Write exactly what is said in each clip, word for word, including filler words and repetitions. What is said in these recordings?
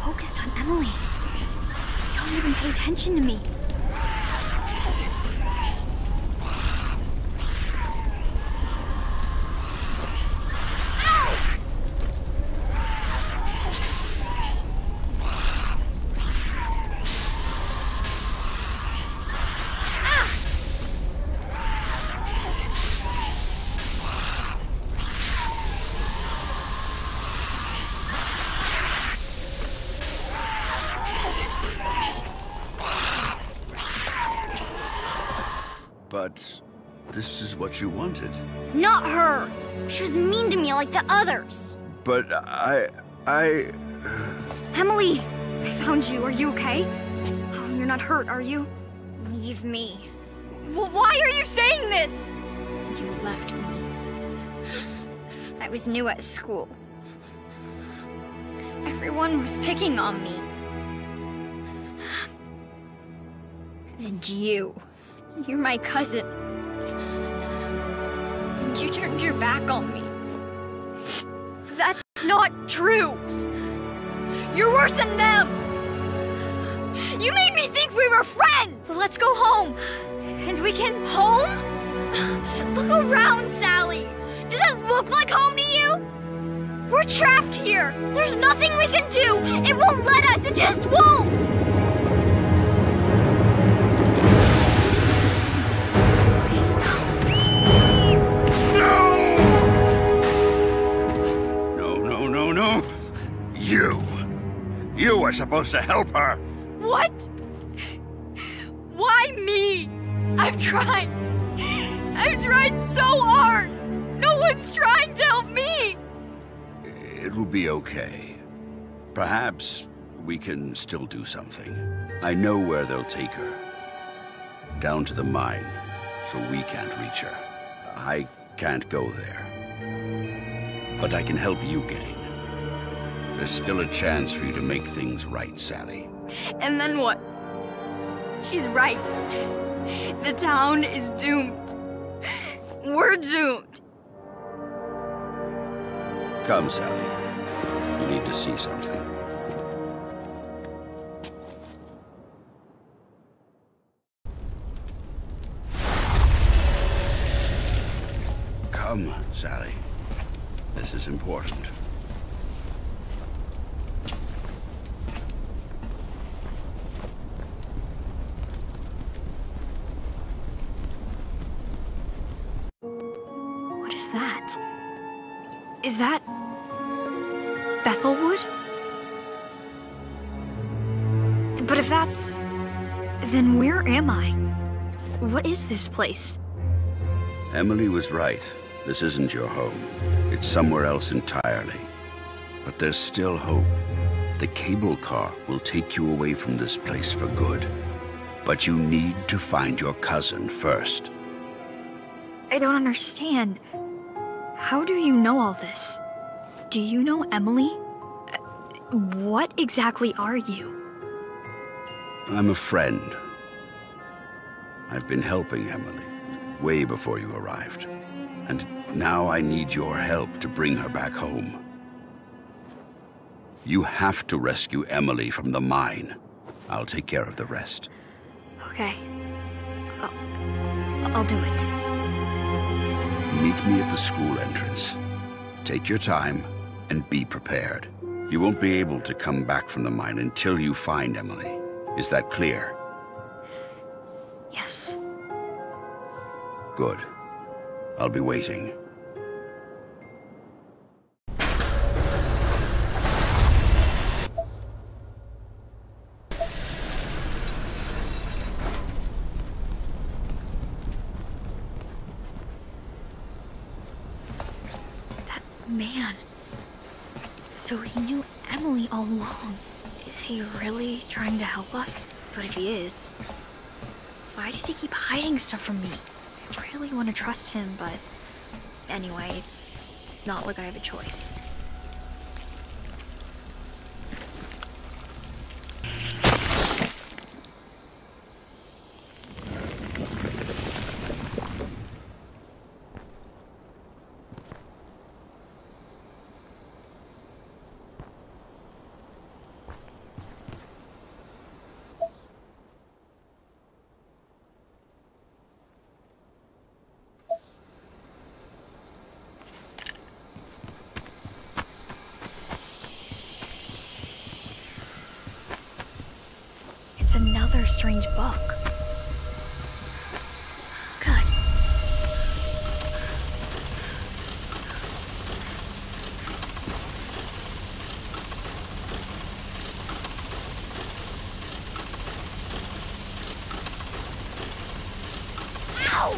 focused on Emily. They don't even pay attention to me. But this is what you wanted. Not her! She was mean to me like the others. But I... I... Emily! I found you. Are you okay? Oh, you're not hurt, are you? Leave me. Well, why are you saying this? You left me. I was new at school. Everyone was picking on me. And you. You're my cousin. And you turned your back on me. That's not true. You're worse than them. You made me think we were friends. So let's go home. And we can... Home? Look around, Sally. Does it look like home to you? We're trapped here. There's nothing we can do. It won't let us. It just won't. You! You were supposed to help her! What? Why me? I've tried. I've tried so hard. No one's trying to help me. It'll be okay. Perhaps we can still do something. I know where they'll take her. Down to the mine, so we can't reach her. I can't go there. But I can help you get in. There's still a chance for you to make things right, Sally. And then what? She's right. The town is doomed. We're doomed. Come, Sally. You need to see something. Come, Sally. This is important. What is that? Is that... Bethelwood? But if that's... then where am I? What is this place? Emily was right. This isn't your home. It's somewhere else entirely. But there's still hope. The cable car will take you away from this place for good. But you need to find your cousin first. I don't understand. How do you know all this? Do you know Emily? Uh, what exactly are you? I'm a friend. I've been helping Emily way before you arrived. And now I need your help to bring her back home. You have to rescue Emily from the mine. I'll take care of the rest. Okay. I'll, I'll do it. Meet me at the school entrance. Take your time and be prepared. You won't be able to come back from the mine until you find Emily. Is that clear? Yes. Good. I'll be waiting. That man. So he knew Emily all along. Is he really trying to help us? But if he is, why does he keep hiding stuff from me? I really want to trust him, but anyway, it's not like I have a choice. It's another strange book. Good. Ow!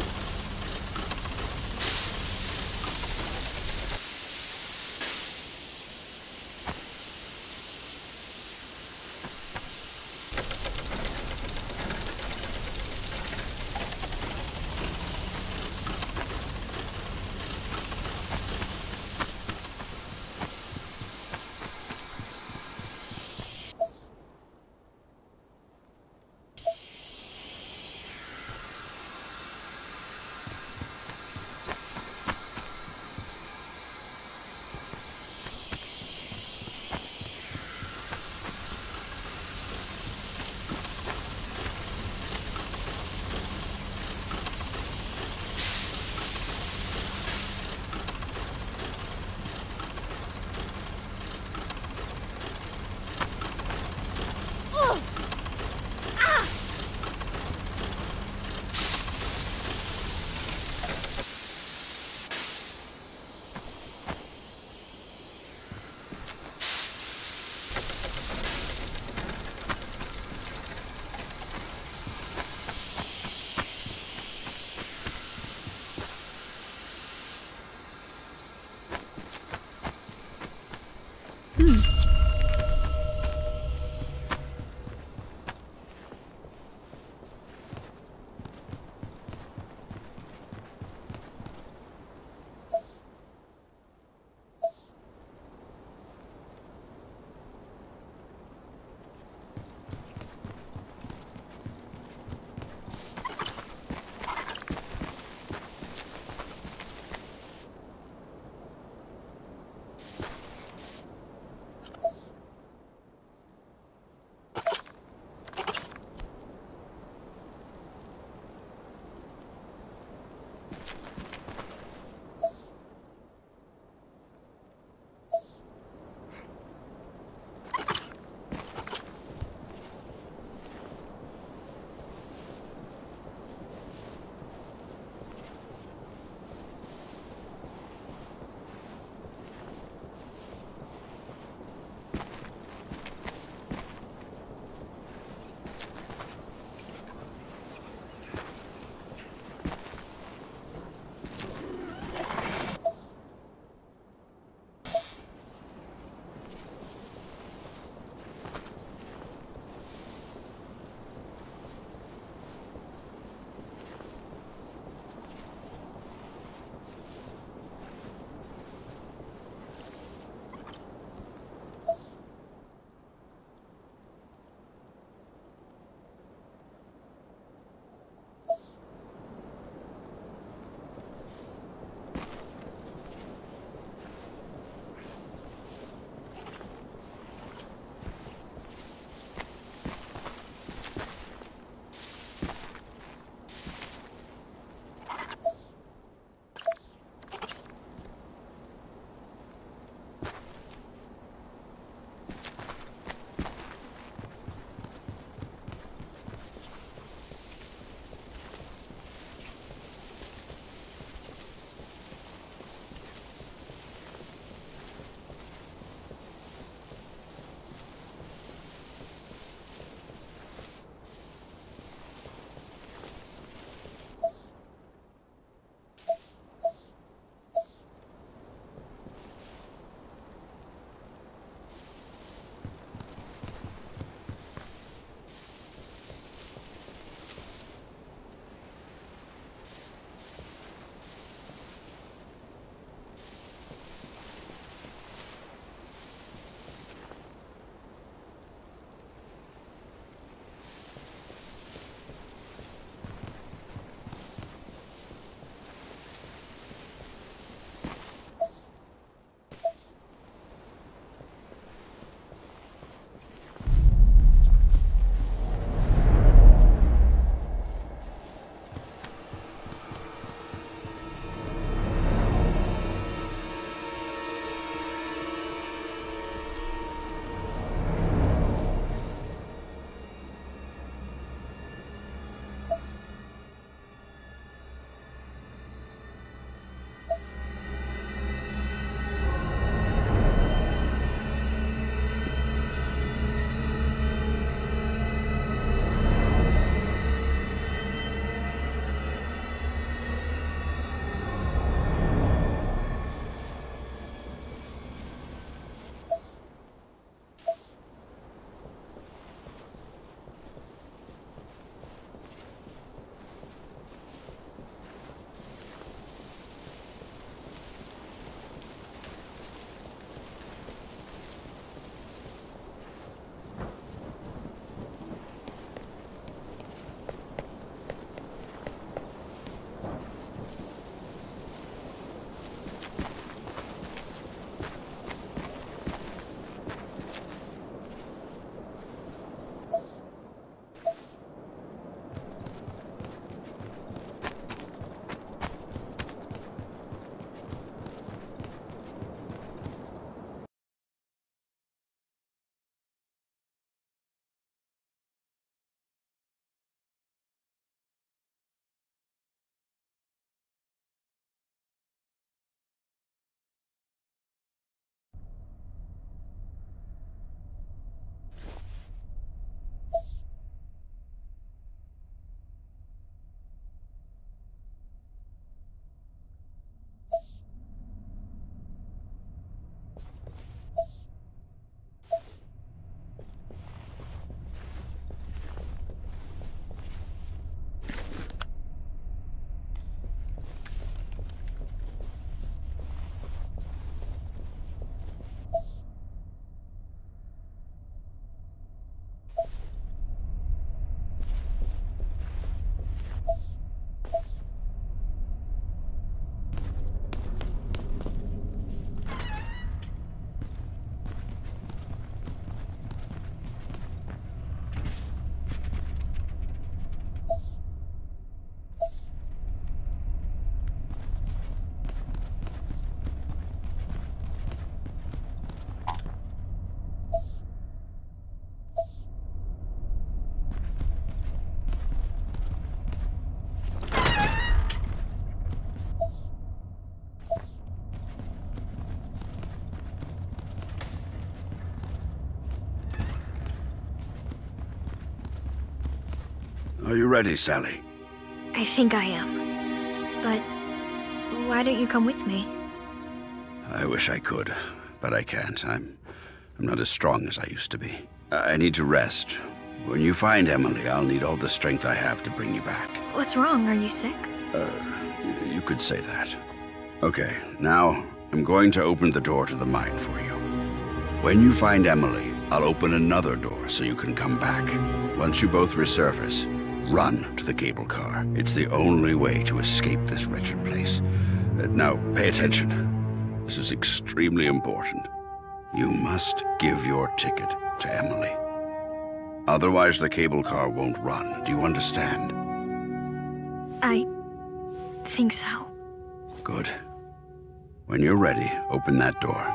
Are you ready, Sally? I think I am. But why don't you come with me? I wish I could, but I can't. I'm... I'm not as strong as I used to be. I need to rest. When you find Emily, I'll need all the strength I have to bring you back. What's wrong? Are you sick? Uh, you could say that. Okay, now I'm going to open the door to the mine for you. When you find Emily, I'll open another door so you can come back. Once you both resurface, run to the cable car. It's the only way to escape this wretched place. Uh, now, pay attention. This is extremely important. You must give your ticket to Emily. Otherwise, the cable car won't run. Do you understand? I think so. Good. When you're ready, open that door.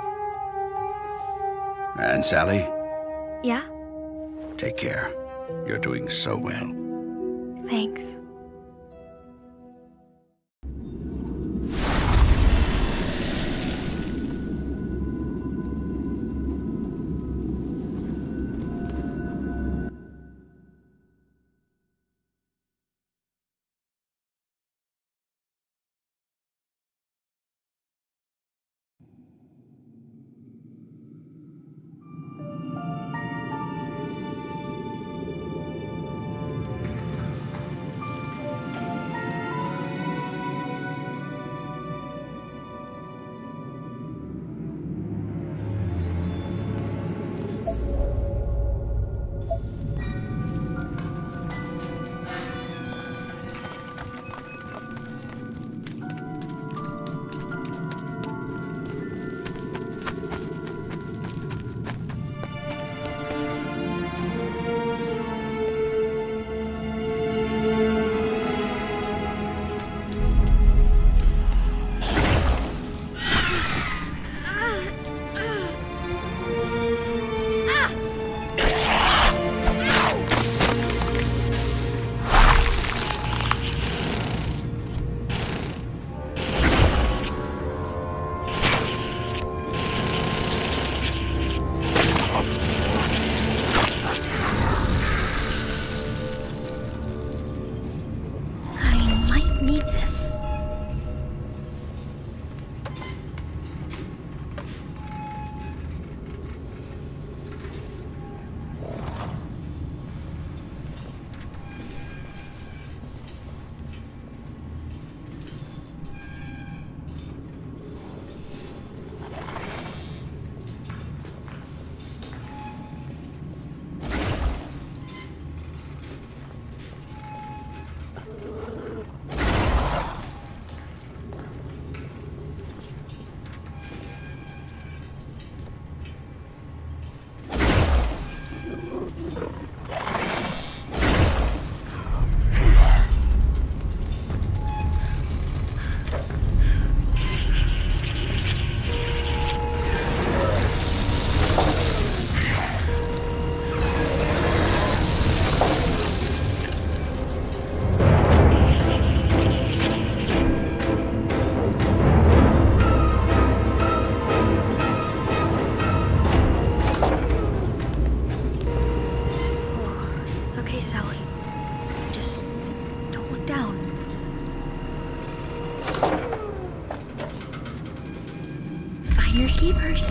And Sally? Yeah? Take care. You're doing so well. Thanks. keepers.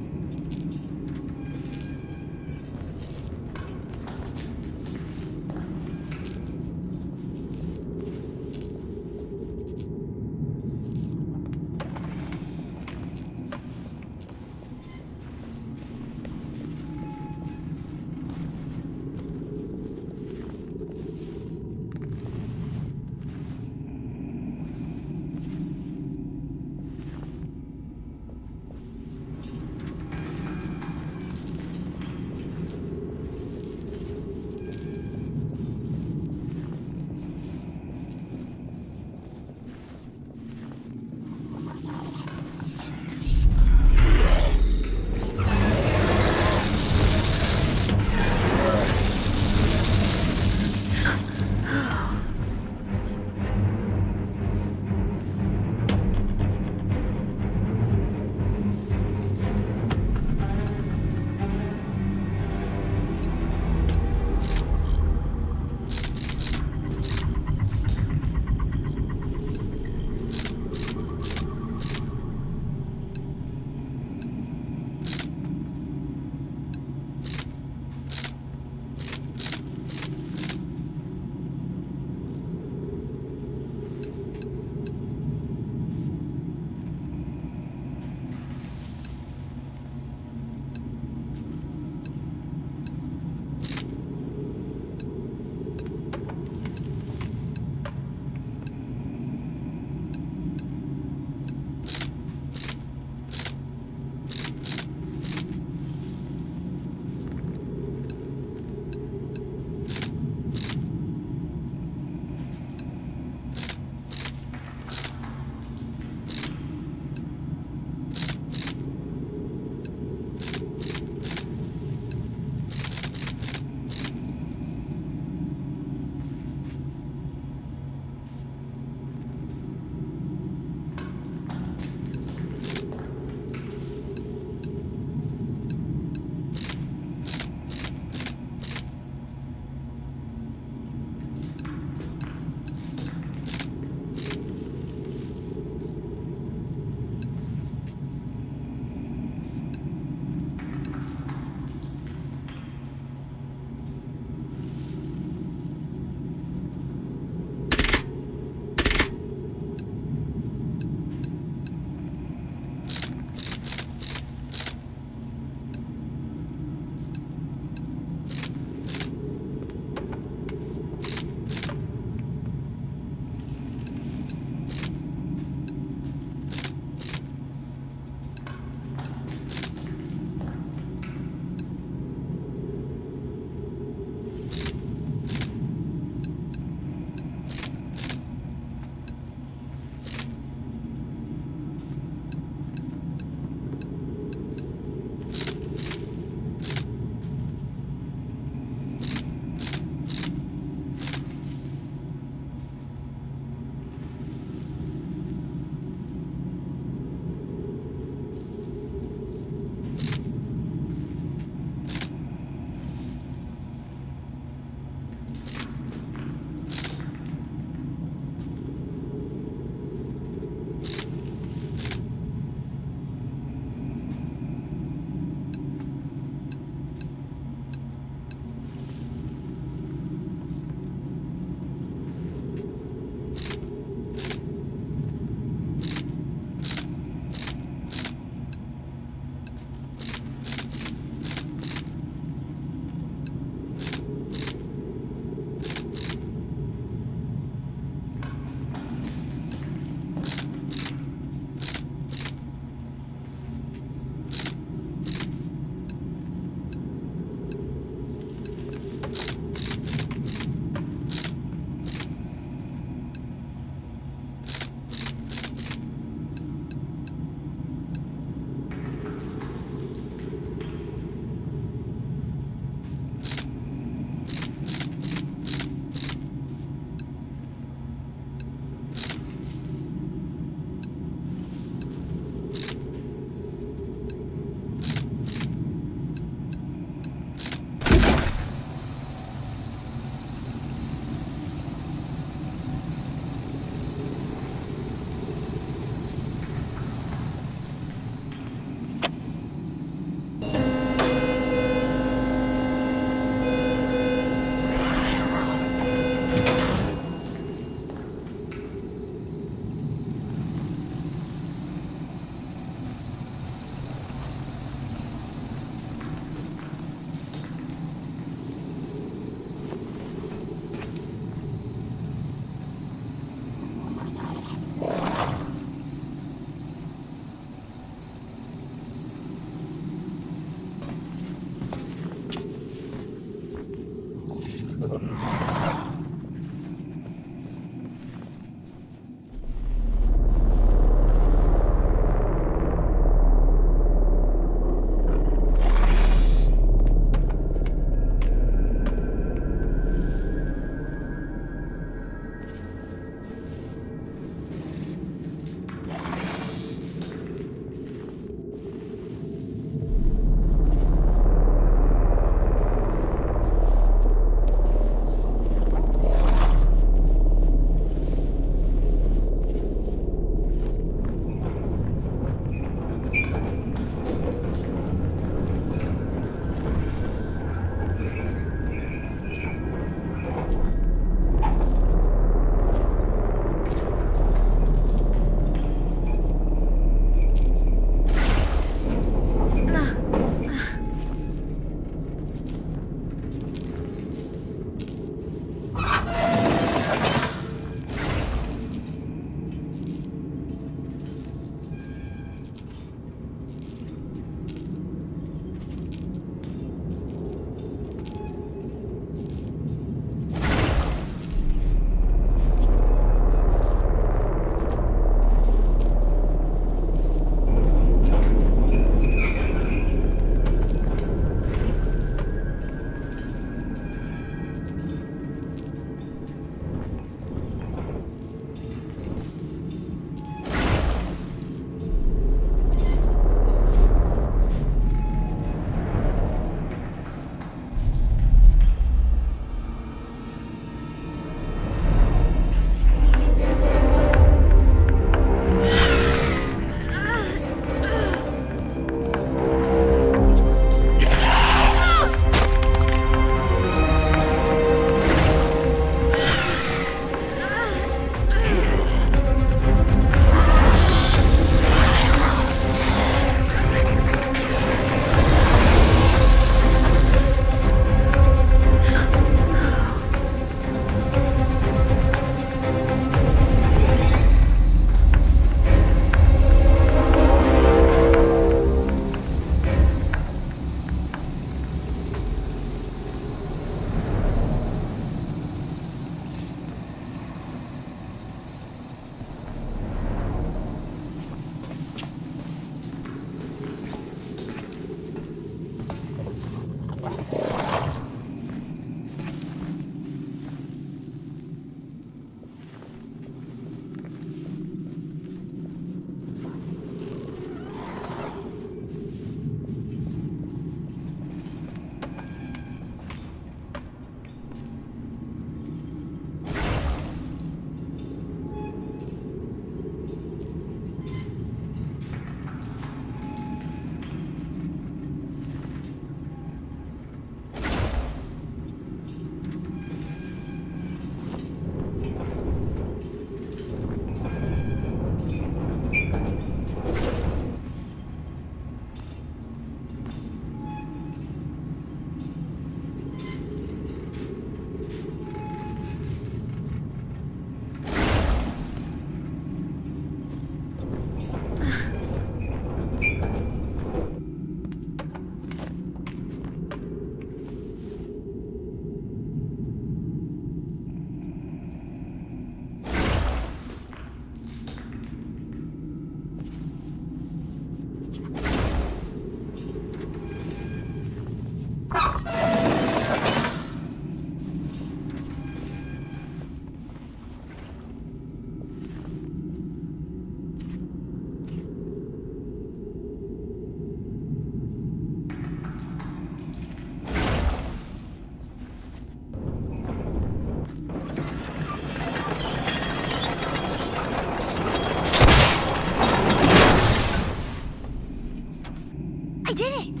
did it!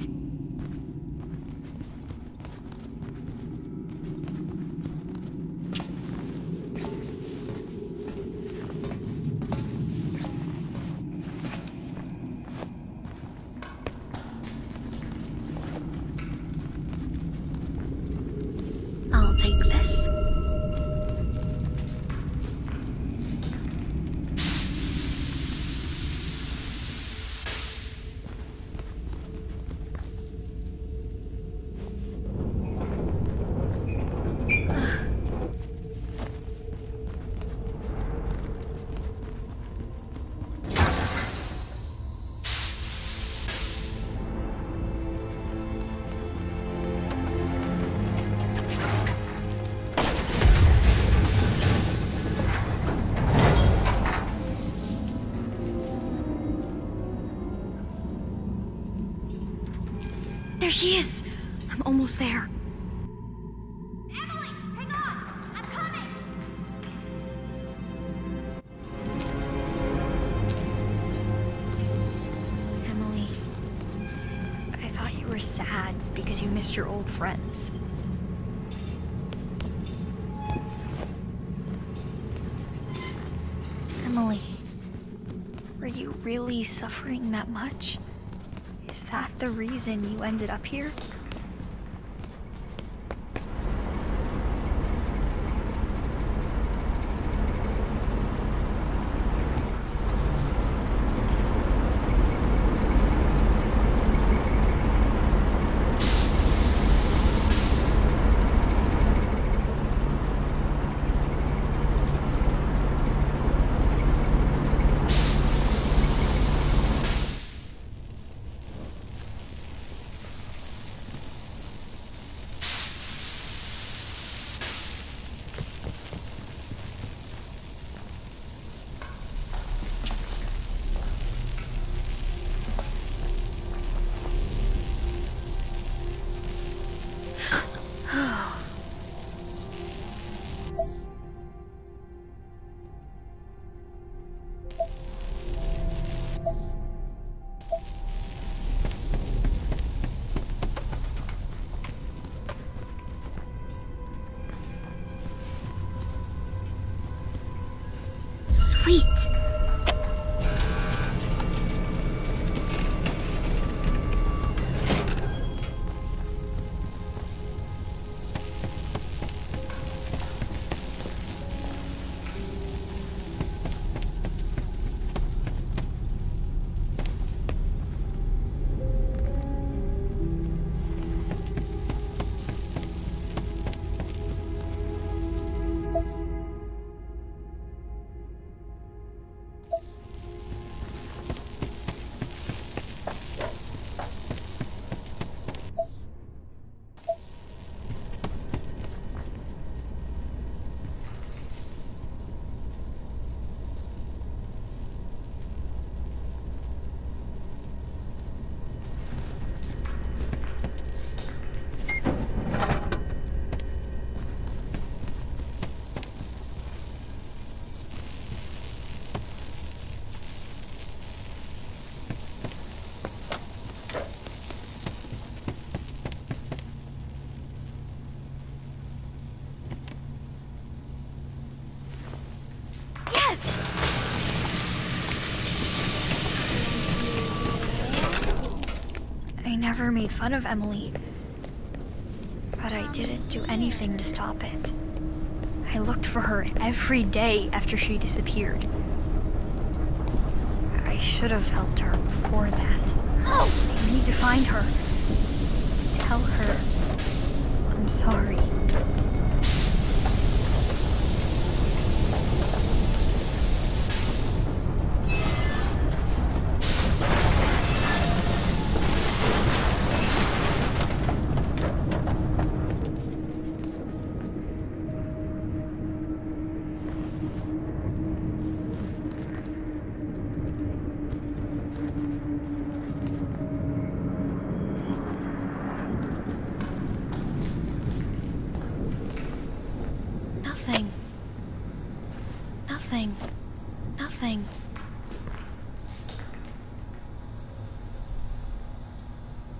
I'll take this. There she is! I'm almost there. Emily, hang on! I'm coming! Emily, I thought you were sad because you missed your old friends. Emily, were you really suffering that much? Is that the reason you ended up here? Sweet. I never made fun of Emily, but I didn't do anything to stop it. I looked for her every day after she disappeared. I should have helped her before that. Oh! I need to find her. Tell her I'm sorry. Nothing. Nothing. Nothing.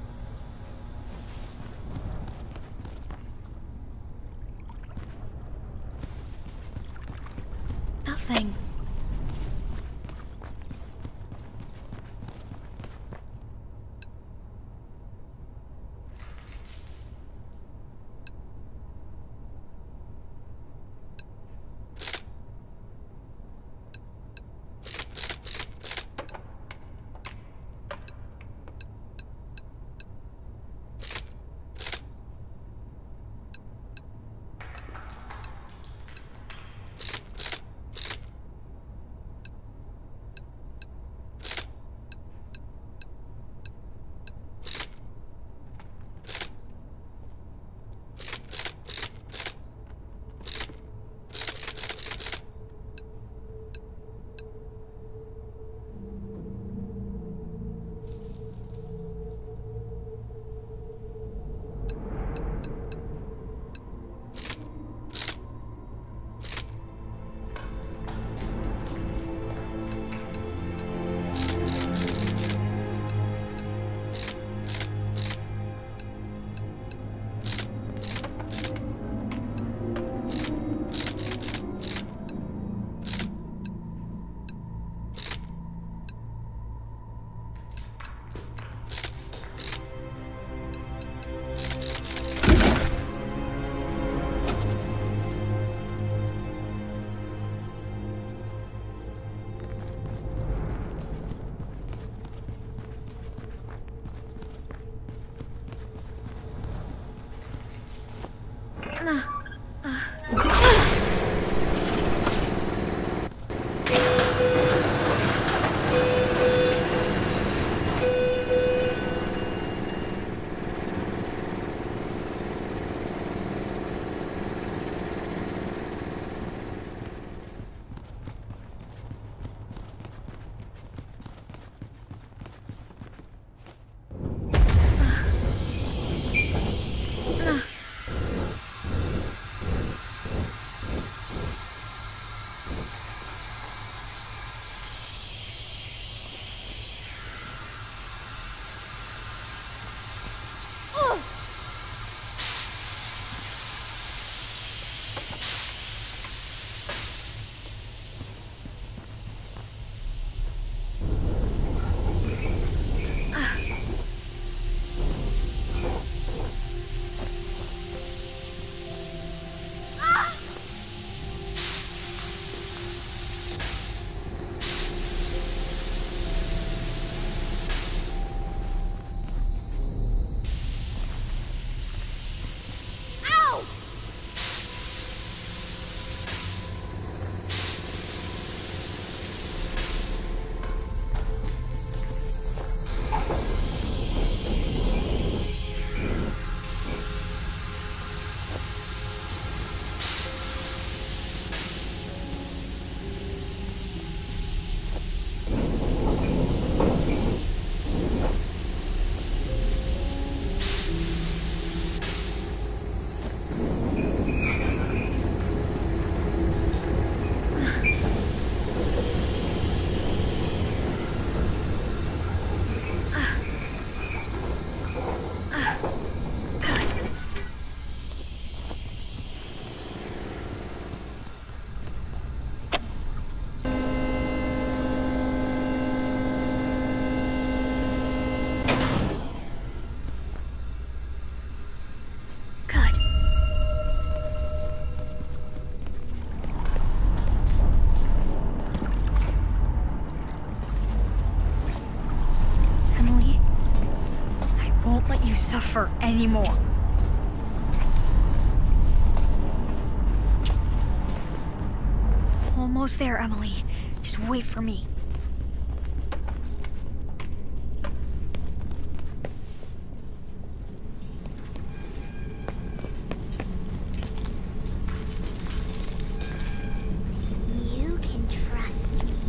suffer anymore. Almost there, Emily. Just wait for me. You can trust me.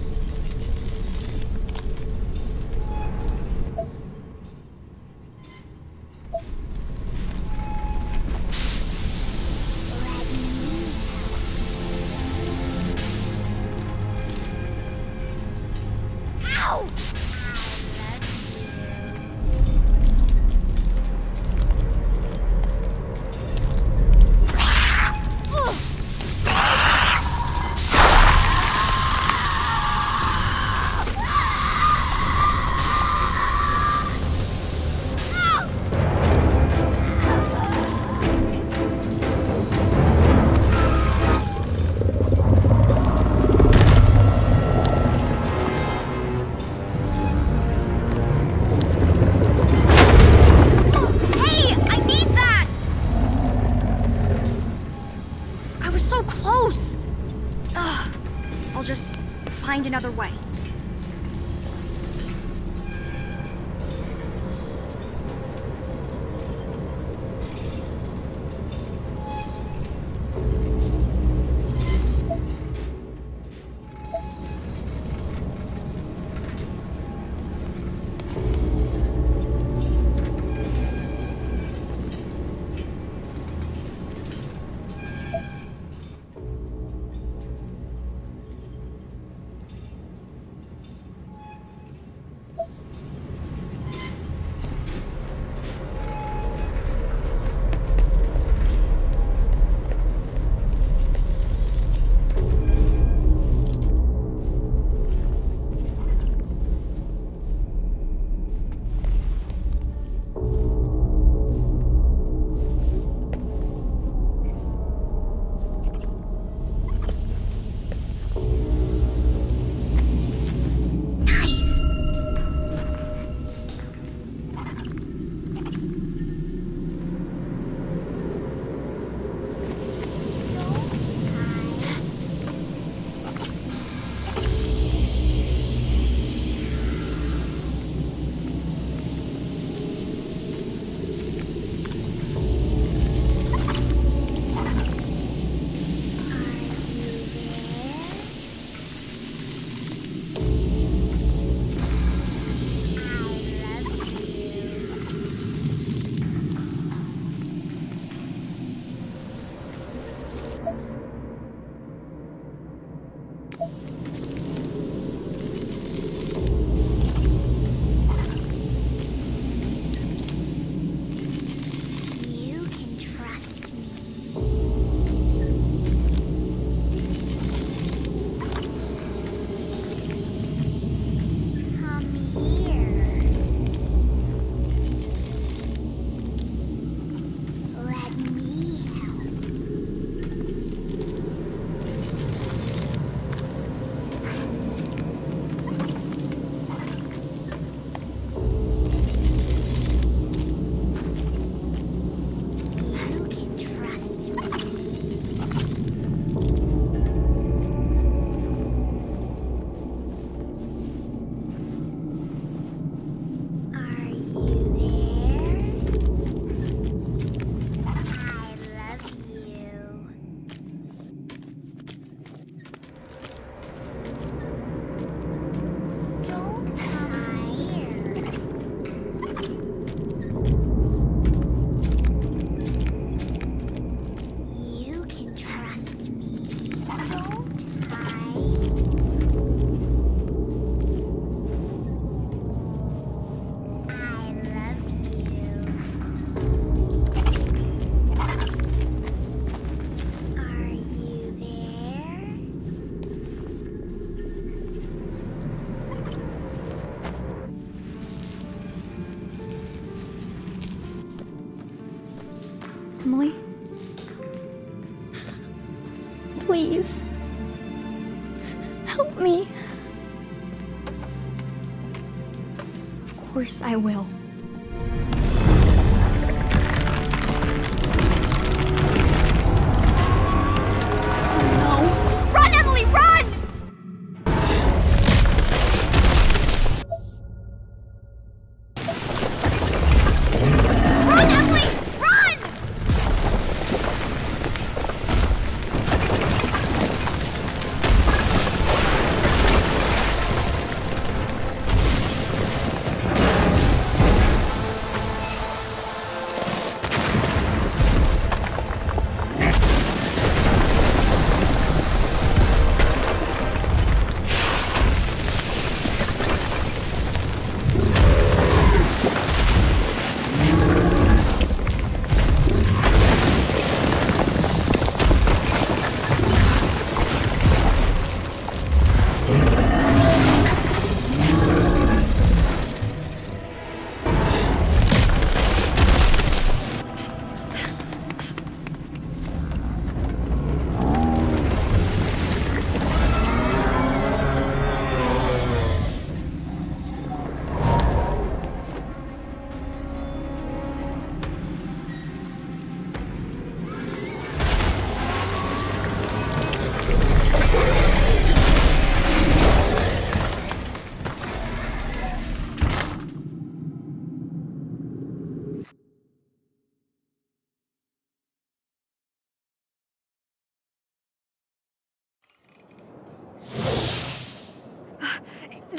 Find another way. Emily? Please. Help me. Of course I will.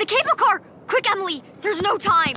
cable car! Quick, Emily! There's no time!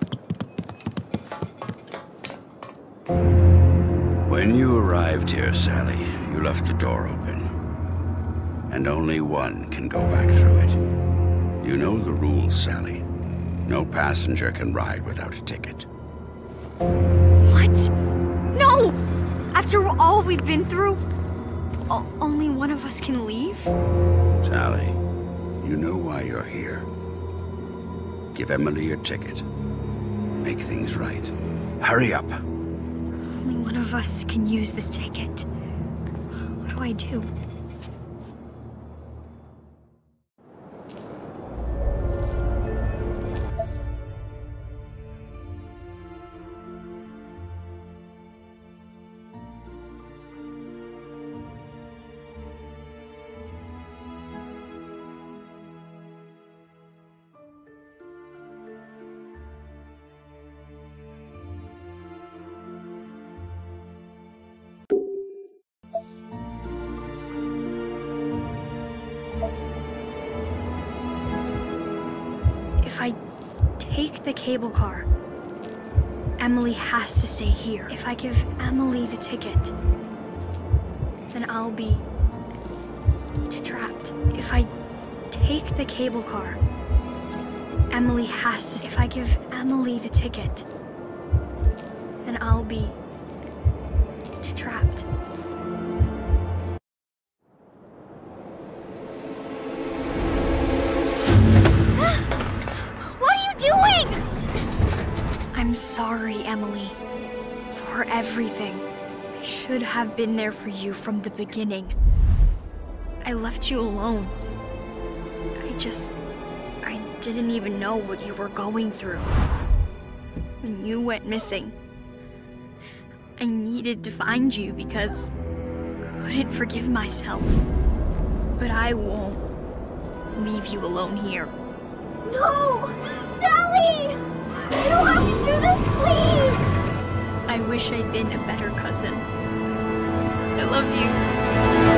When you arrived here, Sally, you left the door open. And only one can go back through it. You know the rules, Sally. No passenger can ride without a ticket. What? No! After all we've been through, o only one of us can leave? Sally, you know why you're here. Give Emily your ticket. Make things right. Hurry up. Only one of us can use this ticket. What do I do? If I take the cable car, Emily has to stay here. If I give Emily the ticket, then I'll be trapped. If I take the cable car, Emily has to. If I give Emily the ticket, then I'll be trapped. I'm sorry, Emily, for everything. I should have been there for you from the beginning. I left you alone. I just... I didn't even know what you were going through. When you went missing, I needed to find you because I couldn't forgive myself. But I won't leave you alone here. No! Sally! You don't have to do this, please! I wish I'd been a better cousin. I love you.